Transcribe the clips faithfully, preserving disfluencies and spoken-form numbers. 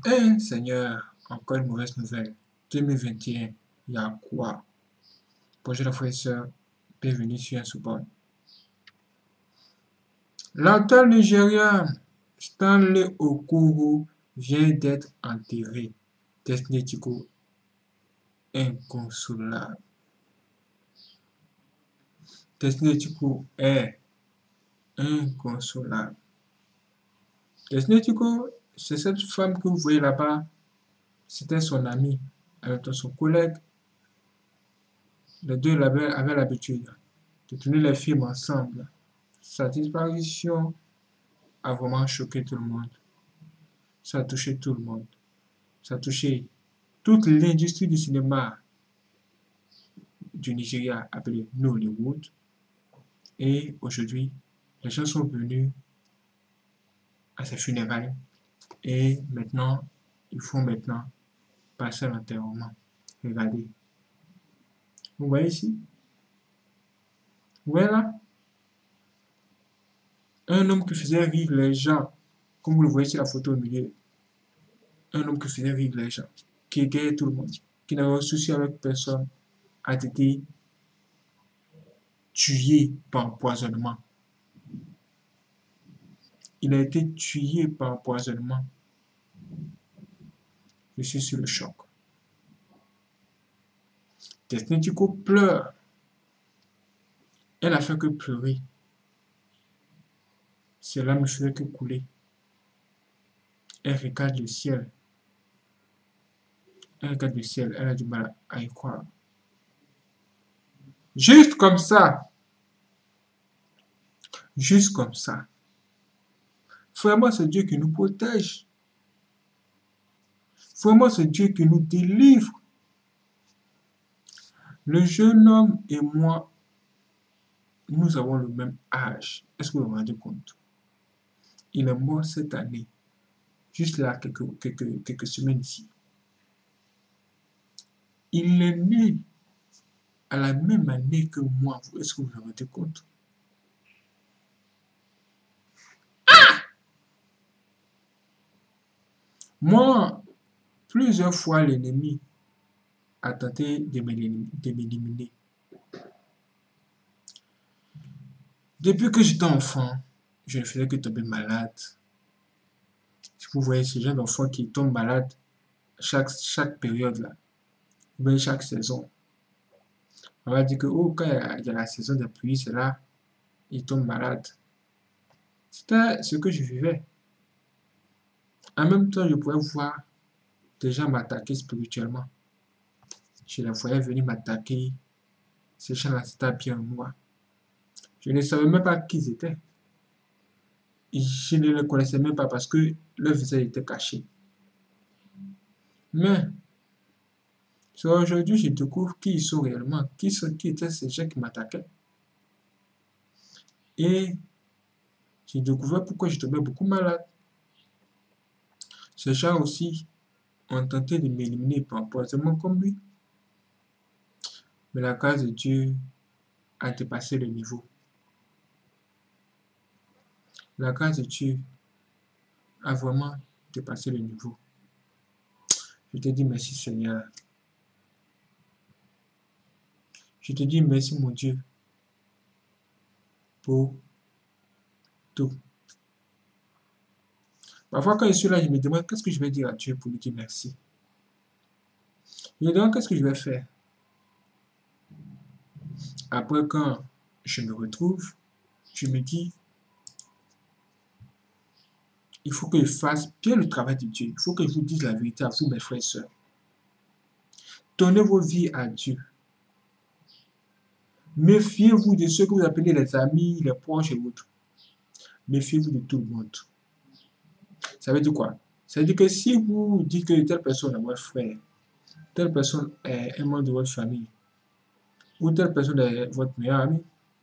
Eh, Seigneur, encore une mauvaise nouvelle. deux mille vingt et un, il y a quoi? Bonjour, frères et sœurs, bienvenue sur un Soubonne. L'acteur nigérien Stanley Okoro vient d'être enterré. Destiny Etiko, inconsolable. Destiny Etiko est inconsolable. Destiny Etiko, c'est cette femme que vous voyez là-bas. C'était son ami, en même temps son collègue. Les deux avaient, avaient l'habitude de tourner les films ensemble. Sa disparition a vraiment choqué tout le monde. Ça a touché tout le monde. Ça a touché toute l'industrie du cinéma du Nigeria appelée Nollywood. Et aujourd'hui, les gens sont venus à ses funérailles. Et maintenant, il faut maintenant passer à l'enterrement. Regardez. Vous voyez ici? Voilà. Un homme qui faisait rire les gens. Comme vous le voyez sur la photo au milieu. Un homme qui faisait rire les gens. Qui égayait tout le monde. Qui n'avait aucun souci avec personne. A été tué par empoisonnement. Il a été tué par empoisonnement. Je suis sur le choc. Destiny Etiko pleure. Elle n'a fait que pleurer. Ses larmes ne faisaient que couler. Elle regarde le ciel. Elle regarde le ciel. Elle a du mal à y croire. Juste comme ça. Juste comme ça. Vraiment, c'est Dieu qui nous protège. Vraiment, c'est Dieu qui nous délivre. Le jeune homme et moi, nous avons le même âge. Est-ce que vous vous rendez compte? Il est mort cette année. Juste là, quelques, quelques, quelques semaines ici. Il est né à la même année que moi. Est-ce que vous vous rendez compte? Moi, plusieurs fois, l'ennemi a tenté de m'éliminer. Depuis que j'étais enfant, je ne faisais que tomber malade. Si vous voyez ce genre d'enfant qui tombe malade chaque, chaque période là, ou bien chaque saison, on va dire que oh, quand il y, a, il y a la saison des pluies, c'est là, il tombe malade. C'était ce que je vivais. En même temps, je pouvais voir des gens m'attaquer spirituellement. Je les voyais venir m'attaquer. Ces gens-là, c'était bien moi. Je ne savais même pas qui ils étaient. Je ne les connaissais même pas parce que leur visage était caché. Mais, c'est aujourd'hui que je découvre qui ils sont réellement, qui, sont, qui étaient ces gens qui m'attaquaient. Et j'ai découvert pourquoi je tombais beaucoup malade. Ces gens aussi ont tenté de m'éliminer par empoisonnement comme lui. Mais la grâce de Dieu a dépassé le niveau. La grâce de Dieu a vraiment dépassé le niveau. Je te dis merci Seigneur. Je te dis merci mon Dieu pour tout. Parfois quand je suis là, je me demande qu'est-ce que je vais dire à Dieu pour lui dire merci. Je me demande qu'est-ce que je vais faire. Après quand je me retrouve, je me dis il faut que je fasse bien le travail de Dieu. Il faut que je vous dise la vérité à vous mes frères et sœurs. Donnez vos vies à Dieu. Méfiez-vous de ceux que vous appelez les amis, les proches et autres. Méfiez-vous de tout le monde. Ça veut dire quoi? Ça veut dire que si vous dites que telle personne est votre frère, telle personne est un membre de votre famille, ou telle personne est votre meilleur ami,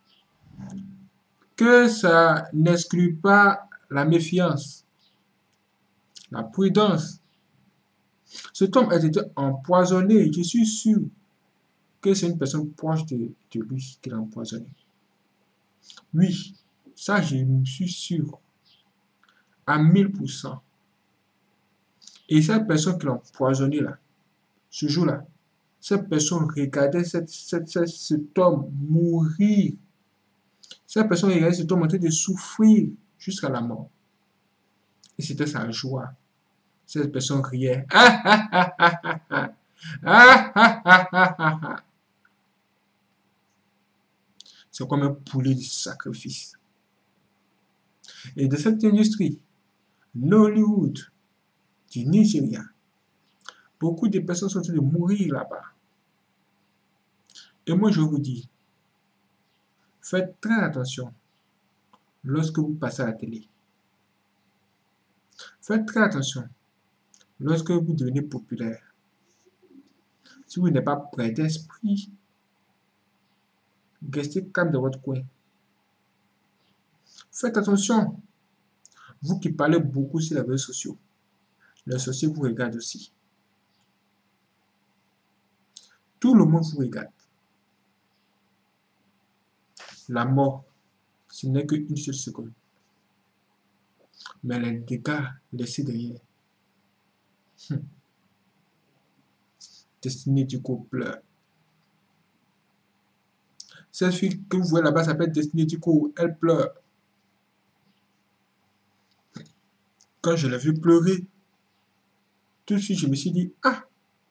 que ça n'exclut pas la méfiance, la prudence. Cet homme a été empoisonné. Je suis sûr que c'est une personne proche de, de lui qui l'a empoisonné. Oui, ça je suis sûr à mille pour cent. Et cette personne qui l'a empoisonné là, ce jour-là, cette personne regardait cette, cette, cette, cet homme mourir. Cette personne regardait cet homme en train de souffrir jusqu'à la mort. Et c'était sa joie. Cette personne riait. Ah ah ah ah ah ah. Ah ah ah ah ah ah. C'est comme un poulet de sacrifice. Et de cette industrie, Nollywood, du Nigeria, beaucoup de personnes sont en train de mourir là-bas. Et moi, je vous dis, faites très attention lorsque vous passez à la télé. Faites très attention lorsque vous devenez populaire. Si vous n'êtes pas prêt d'esprit, restez calme dans votre coin. Faites attention. Vous qui parlez beaucoup sur les réseaux sociaux, les sociaux vous regardent aussi. Tout le monde vous regarde. La mort, ce n'est qu'une seule seconde. Mais les dégâts laissés derrière. Hum. Destinée Diko pleure. Cette fille que vous voyez là-bas s'appelle Destinée Diko. Elle pleure. Quand je l'ai vue pleurer, tout de suite je me suis dit, ah,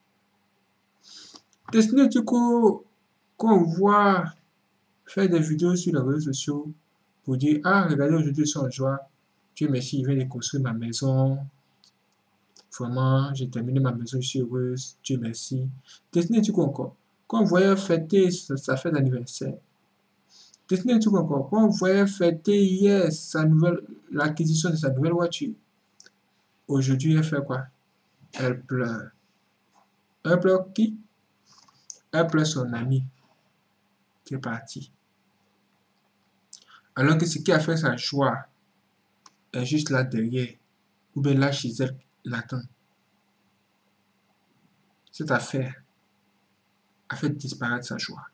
Destinée Diko, quand on voit faire des vidéos sur les réseaux sociaux pour dire, ah, regardez, aujourd'hui, ils sont en joie. Dieu merci, il vient de construire ma maison. Vraiment, j'ai terminé ma maison, je suis heureuse. Dieu merci. Destinée Diko encore. Quand on voyait fêter sa, sa fête d'anniversaire. Destinée Diko encore. Quand on voyait fêter hier sa nouvelle, l'acquisition de sa nouvelle voiture. Aujourd'hui, elle fait quoi? Elle pleure. Elle pleure qui? Elle pleure son ami qui est parti. Alors que ce qui a fait sa joie est juste là derrière, ou bien là chez elle, l'attend. Cette affaire a fait disparaître sa joie.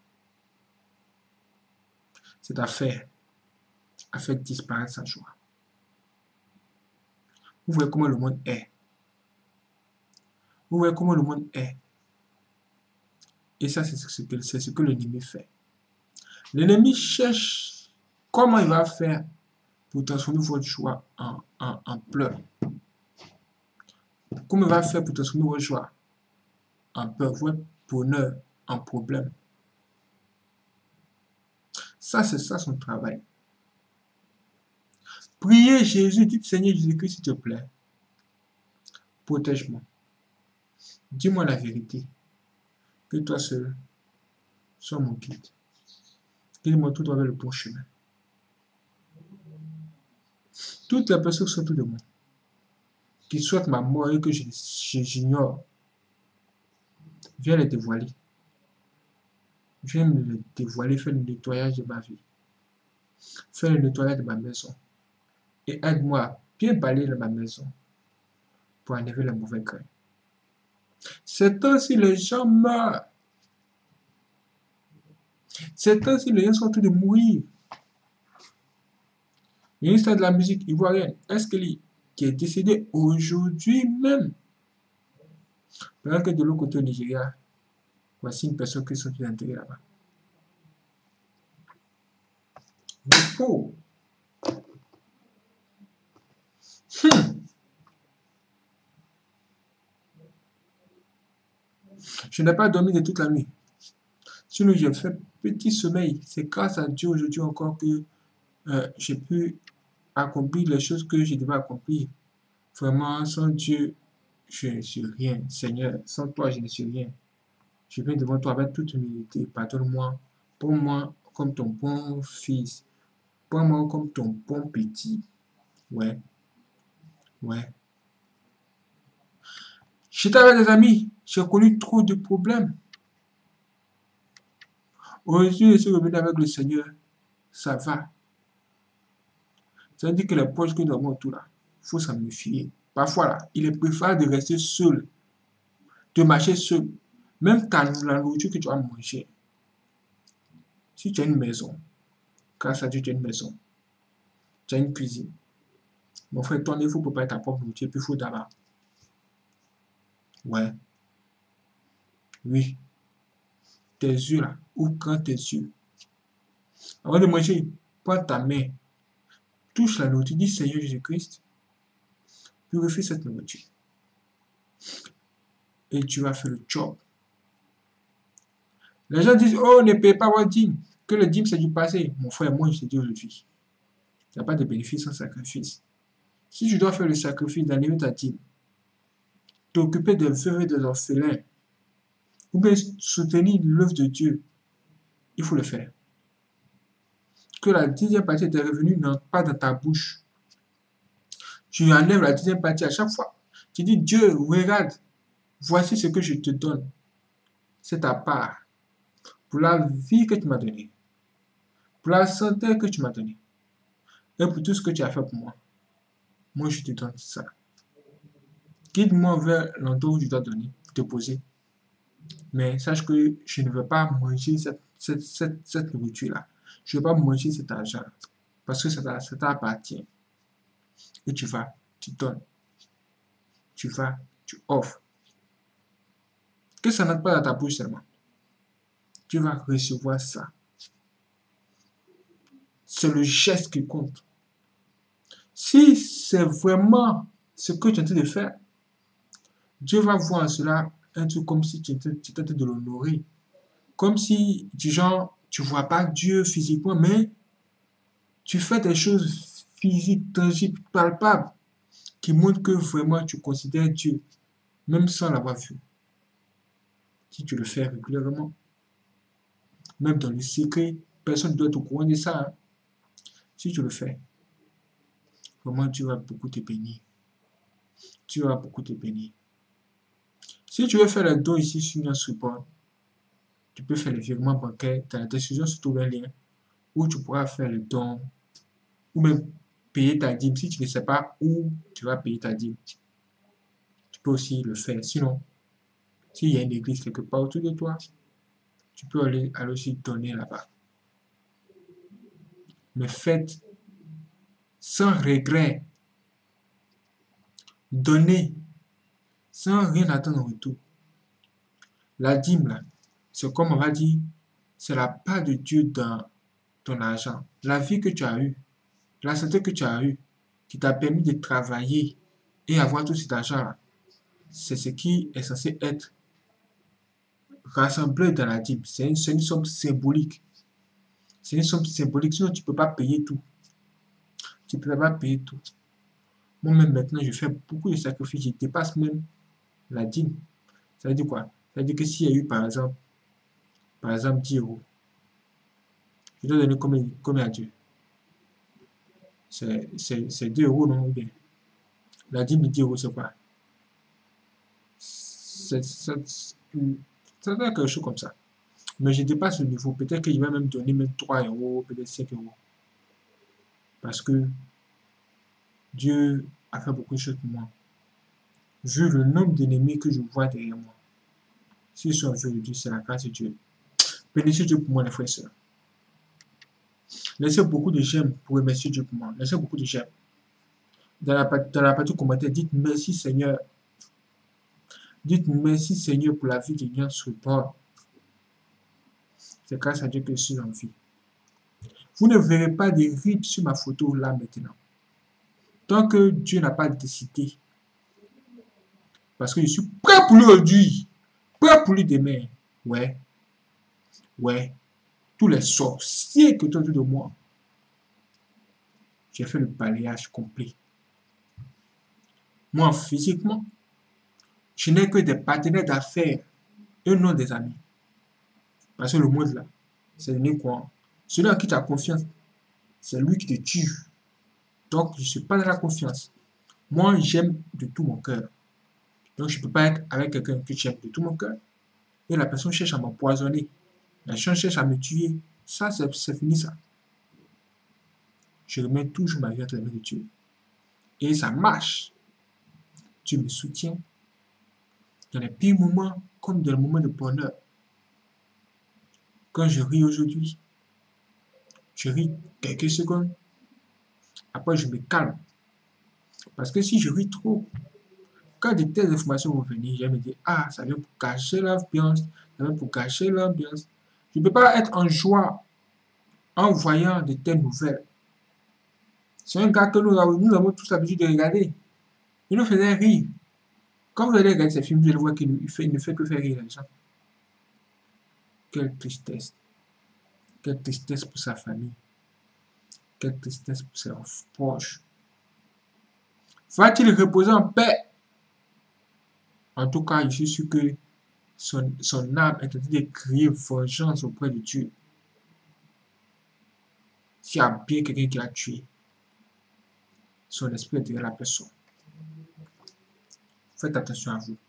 Cette affaire a fait disparaître sa joie. Vous voyez comment le monde est. Vous voyez comment le monde est. Et ça, c'est ce que, c'est ce que l'ennemi fait. L'ennemi cherche comment il va faire pour transformer votre joie en, en, en pleurs. Comment il va faire pour transformer votre joie en peur, votre bonheur en problème. Ça, c'est ça son travail. Priez Jésus, dites Seigneur Jésus-Christ, s'il te plaît, protège-moi. Dis-moi la vérité. Que toi seul sois mon guide. Guide-moi tout droit vers le bon chemin. Toutes les personnes qui sont autour de moi, qui souhaitent ma mort et que j'ignore, viens les dévoiler. Viens me les dévoiler, fais le nettoyage de ma vie. Fais le nettoyage de ma maison. Et aide-moi à bien balayer ma maison pour enlever les mauvais grains. C'est ainsi les gens meurent. C'est ainsi les gens sont en train de mourir. Il y a une star de la musique ivoirienne, Eskeli, qui est décédée aujourd'hui même. Pendant que de l'autre côté au Nigeria, voici une personne qui sont enterrées là-bas. Repos. Hmm. Je n'ai pas dormi de toute la nuit. Sinon, j'ai fait petit sommeil. C'est grâce à Dieu aujourd'hui encore que euh, j'ai pu accomplir les choses que je devais accomplir. Vraiment, sans Dieu, je ne suis rien. Seigneur, sans toi, je ne suis rien. Je viens devant toi avec toute humilité. Pardonne-moi. Prends-moi comme ton bon fils. Prends-moi comme ton bon petit. Ouais. Ouais. J'étais avec des amis. J'ai connu trop de problèmes. Aujourd'hui, je suis revenu avec le Seigneur. Ça va. Ça veut dire que les poches que nous avons autour là, il faut s'en méfier. Parfois là, il est préférable de rester seul, de marcher seul. Même ta la nourriture que tu vas manger. Si tu as une maison, grâce à Dieu, tu as une maison, tu as une cuisine. Mon frère, toi, il faut préparer ta propre nourriture, puis il faut d'abord. Ouais, oui. Tes yeux là, ouvre grand tes yeux. Avant de manger, prends ta main, touche la nourriture, dis Seigneur Jésus-Christ, purifie cette nourriture. Et tu vas faire le job. Les gens disent, oh, ne paye pas votre dîme, que le dîme c'est du passé. Mon frère, moi je te dis aujourd'hui, il n'y a pas de bénéfice sans sacrifice. Si tu dois faire le sacrifice d'annuler ta dîme, t'occuper des veuves et des orphelins, ou bien soutenir l'œuvre de Dieu, il faut le faire. Que la dixième partie de tes revenus n'entre pas dans ta bouche. Tu enlèves la dixième partie à chaque fois. Tu dis, Dieu, regarde, voici ce que je te donne. C'est ta part. Pour la vie que tu m'as donnée. Pour la santé que tu m'as donnée. Et pour tout ce que tu as fait pour moi. Moi, je te donne ça. Guide-moi vers l'endroit où je dois donner, te poser. Mais sache que je ne veux pas manger cette, cette, cette, cette nourriture-là. Je ne veux pas manger cet argent. Parce que ça, ça t'appartient. Et tu vas, tu donnes. Tu vas, tu offres. Que ça n'entre pas dans ta bouche seulement. Tu vas recevoir ça. C'est le geste qui compte. Si c'est vraiment ce que tu es en train de faire, Dieu va voir en cela un truc comme si tu étais, tu étais en train de l'honorer. Comme si, du genre, tu ne vois pas Dieu physiquement, mais tu fais des choses physiques, tangibles, palpables, qui montrent que vraiment tu considères Dieu, même sans l'avoir vu. Si tu le fais régulièrement, même dans le secret, personne ne doit être au courant de ça. Hein. Si tu le fais, vraiment Dieu va beaucoup te bénir. Dieu va beaucoup te bénir. Si tu veux faire le don ici sur un support, tu peux faire le virement bancaire. Dans la description, se trouve un lien où tu pourras faire le don ou même payer ta dîme. Si tu ne sais pas où tu vas payer ta dîme, tu peux aussi le faire. Sinon, s'il y a une église quelque part autour de toi, tu peux aller, aller aussi donner là-bas. Mais faites sans regret. Donnez sans rien attendre en retour. La dîme, là, c'est comme on va dire, c'est la part de Dieu dans ton argent. La vie que tu as eue, la santé que tu as eue, qui t'a permis de travailler et avoir tout cet argent-là, c'est ce qui est censé être rassemblé dans la dîme. C'est une, une somme symbolique. C'est une somme symbolique, sinon tu ne peux pas payer tout. Tu ne peux pas payer tout. Moi-même, maintenant, je fais beaucoup de sacrifices. Je dépasse même la dîme. Ça veut dire quoi? Ça veut dire que s'il y a eu, par exemple, par exemple, dix euros, je dois donner combien, combien à Dieu? C'est deux euros, non? Ou bien la dîme de dix euros, c'est quoi? Ça doit être quelque chose comme ça. Mais je dépasse le niveau. Peut-être que je vais même donner même trois euros, peut-être cinq euros. Parce que Dieu a fait beaucoup de choses pour moi. Vu le nombre d'ennemis que je vois derrière moi. S'ils sont vus de Dieu, c'est la grâce de Dieu. Bénissez Dieu pour moi, les frères et sœurs. Laissez beaucoup de j'aime pour remercier Dieu pour moi. Laissez beaucoup de j'aime. Dans la, dans la partie commentaire, dites merci Seigneur. Dites merci Seigneur pour la vie de Nian sur le bord. C'est grâce à Dieu que je suis en vie. Vous ne verrez pas des rides sur ma photo là maintenant. Tant que Dieu n'a pas décidé. Parce que je suis prêt pour lui aujourd'hui. Prêt pour lui demain. Ouais. Ouais. Tous les sorciers que tu as autour de moi. J'ai fait le balayage complet. Moi, physiquement, je n'ai que des partenaires d'affaires et non des amis. Parce que le monde là, c'est le quoi. Celui à qui tu as confiance, c'est lui qui te tue. Donc, je ne suis pas dans la confiance. Moi, j'aime de tout mon cœur. Donc, je ne peux pas être avec quelqu'un que j'aime de tout mon cœur. Et la personne cherche à m'empoisonner. La personne cherche à me tuer. Ça, c'est fini ça. Je remets toujours ma vie entre les mains de Dieu. Et ça marche. Dieu me soutient. Dans les pires moments, comme dans les moments de bonheur. Quand je ris aujourd'hui, je ris quelques secondes. Après, je me calme. Parce que si je ris trop, quand de telles informations vont venir, je vais me dire, ah, ça vient pour gâcher l'ambiance, ça vient pour gâcher l'ambiance. Je ne peux pas être en joie en voyant de telles nouvelles. C'est un gars que nous avons, nous avons tous l'habitude de regarder. Il nous faisait rire. Quand vous allez regarder ces films, vous allez voir qu'il ne fait, il ne fait que faire rire les gens. Quelle tristesse. Quelle tristesse pour sa famille. Quelle tristesse pour ses proches. Va-t-il reposer en paix? En tout cas, je suis sûr que son, son âme est en train de crier vengeance auprès de Dieu. S'il y a bien quelqu'un qui l'a tué, son esprit est derrière la personne. Faites attention à vous.